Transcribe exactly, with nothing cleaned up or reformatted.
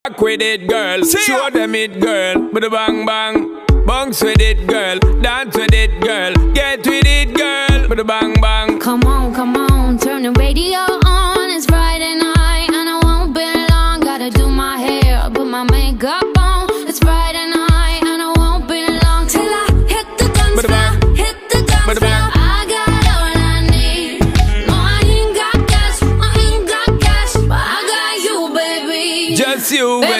Rock with it, girl. Show them it, girl. But the bang bang. Bounce with it, girl. Dance with it, girl. Get with it, girl. But the bang bang. Come on, come on. Turn the radio on. It's Friday night and I won't be long. Gotta do my hair, put my makeup on. It's Friday night and I won't be long till I hit the dance floor. Hit the dance floor. I got all I need. No, I ain't got cash. I ain't got cash, but I got you, baby. Just you, baby.